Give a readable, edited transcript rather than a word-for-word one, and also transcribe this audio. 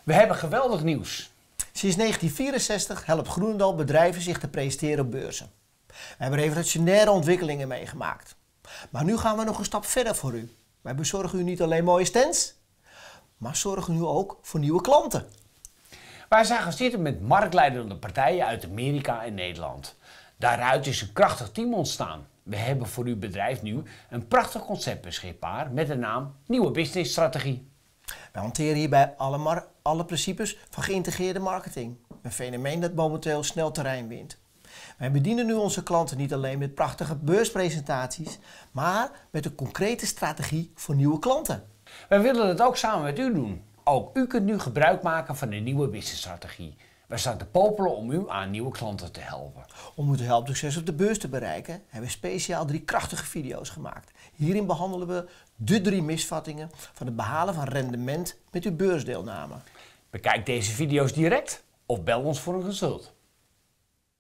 We hebben geweldig nieuws. Sinds 1964 helpt Groenendaal bedrijven zich te presenteren op beurzen. We hebben revolutionaire ontwikkelingen meegemaakt. Maar nu gaan we nog een stap verder voor u. Wij bezorgen u niet alleen mooie stands, maar zorgen nu ook voor nieuwe klanten. Wij zijn gaan zitten met marktleidende partijen uit Amerika en Nederland. Daaruit is een krachtig team ontstaan. We hebben voor uw bedrijf nu een prachtig concept beschikbaar met de naam Nieuwe Business Strategie. Wij hanteren hierbij alle principes van geïntegreerde marketing. Een fenomeen dat momenteel snel terrein wint. Wij bedienen nu onze klanten niet alleen met prachtige beurspresentaties, maar met een concrete strategie voor nieuwe klanten. Wij willen het ook samen met u doen. Ook u kunt nu gebruik maken van de Nieuwe Business Strategie. Wij staan te popelen om u aan nieuwe klanten te helpen. Om u te helpen succes op de beurs te bereiken, hebben we speciaal 3 krachtige video's gemaakt. Hierin behandelen we de 3 misvattingen van het behalen van rendement met uw beursdeelname. Bekijk deze video's direct of bel ons voor een consult.